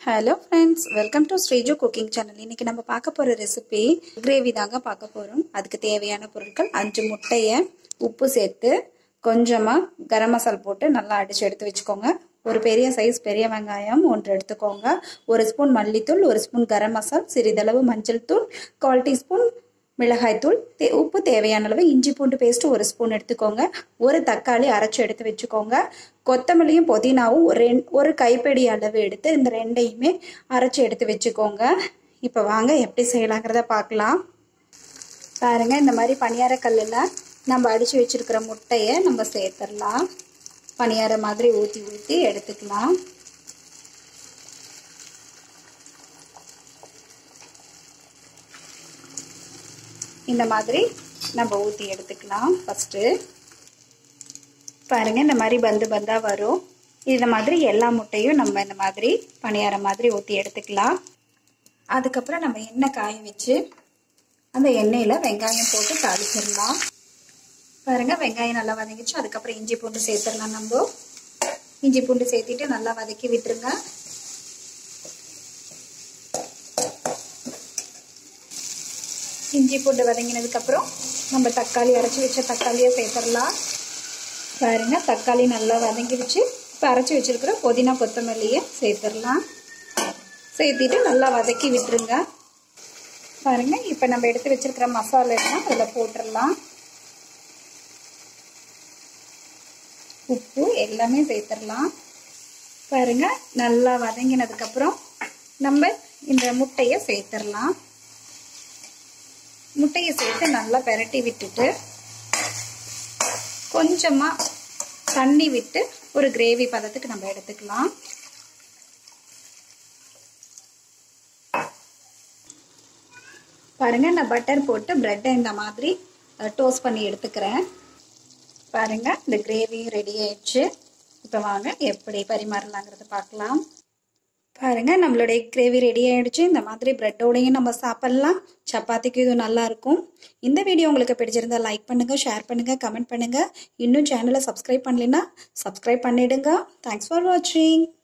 Hello friends, welcome to Sreeju Cooking Channel. இன்னைக்கு நம்ம பார்க்க போற ரெசிபி கிரேவி தாங்க பார்க்க போறோம். அதுக்கு தேவையான பொருட்கள் 5 முட்டைய உப்பு சேர்த்து கொஞ்சமா கரம் மசாலா போட்டு நல்லா அடிச்சு எடுத்து வெச்சுக்கோங்க. ஒரு பெரிய சைஸ் பெரிய வெங்காயம் 1 எடுத்துக்கோங்க. 1 ஸ்பூன் மல்லித்தூள், 1 ஸ்பூன் கரம் மசாலா, சிறிதளவு மஞ்சள் தூள், 1/4 டீஸ்பூன் மிளகாய் தூள், உப்பு தேவையான அளவு, இஞ்சி பூண்டு பேஸ்ட் 1 ஸ்பூன் எடுத்துக்கோங்க. ஒரு தக்காளி அரைச்சு எடுத்து வெச்சுக்கோங்க. கொத்தமல்லியும் புதினாவும் ஒரு கைப்பிடி அளவு எடுத்து இந்த ரெண்டையுமே அரைச்சு எடுத்து வெச்சுக்கோங்க. இப்போ வாங்க எப்படி செய்யலாங்கிறத பார்க்கலாம். பாருங்க, இந்த மாதிரி பணியார கல்லில் நம்ம அடிச்சு வச்சிருக்கிற முட்டையை நம்ம சேர்த்துடலாம். பணியார மாதிரி ஊற்றி ஊற்றி எடுத்துக்கலாம். இந்த மாதிரி நம்ம ஊற்றி எடுத்துக்கலாம். ஃபஸ்ட்டு பாருங்க, இந்த மாதிரி பந்து பந்தா வரும். இந்த மாதிரி எல்லா முட்டையும் நம்ம இந்த மாதிரி பணியார மாதிரி ஊற்றி எடுத்துக்கலாம். அதுக்கப்புறம் நம்ம எண்ணெய் காய வச்சு அந்த எண்ணெயில் வெங்காயம் போட்டு தாளிச்சிடலாம். பாருங்க, வெங்காயம் நல்லா வதங்கிச்சு. அதுக்கப்புறம் இஞ்சி பூண்டு சேர்த்துடலாம். நம்ம இஞ்சி பூண்டு சேர்த்திட்டு நல்லா வதக்கி விட்டுருங்க. இஞ்சி பூண்டு வதங்கினதுக்கப்புறம் நம்ம தக்காளி அரைச்சி வச்ச தக்காளியை சேர்த்துடலாம். பாருங்க, தக்காளி நல்லா வதங்கிடுச்சு. இப்போ அரைச்சி வச்சிருக்கிற புதினா கொத்தமல்லியை சேர்த்துடலாம். சேர்த்திட்டு நல்லா வதக்கி விட்டுருங்க. பாருங்க, இப்போ நம்ம எடுத்து வச்சிருக்கிற மசாலா எல்லாம் அதில் போட்டுடலாம். உப்பு எல்லாமே சேர்த்துடலாம். பாருங்க, நல்லா வதங்கினதுக்கப்புறம் நம்ம இந்த முட்டையை சேர்த்துடலாம். முட்டையை சேர்த்து நல்லா பெரட்டி விட்டுட்டு கொஞ்சமா தண்ணி விட்டு ஒரு கிரேவி பதத்துக்கு நம்ம எடுத்துக்கலாம். பாருங்க, நான் பட்டர் போட்டு பிரெட்டை இந்த மாதிரி டோஸ்ட் பண்ணி எடுத்துக்கிறேன். பாருங்க, இந்த கிரேவி ரெடி ஆயிடுச்சு. இப்போ வாங்க எப்படி பரிமாறலாங்கிறத பார்க்கலாம். பாருங்க, நம்மளுடைய கிரேவி ரெடி ஆயிடுச்சு. இந்த மாதிரி பிரெட்டோடையும் நம்ம சாப்பிடலாம். சப்பாத்திக்கு இது நல்லா இருக்கும். இந்த வீடியோ உங்களுக்கு பிடிச்சிருந்தா லைக் பண்ணுங்க, ஷேர் பண்ணுங்க, கமெண்ட் பண்ணுங்க. இன்னும் சேனலை சப்ஸ்கிரைப் பண்ணலைன்னா சப்ஸ்கிரைப் பண்ணிடுங்க. தேங்க்ஸ் ஃபார் வாட்சிங்.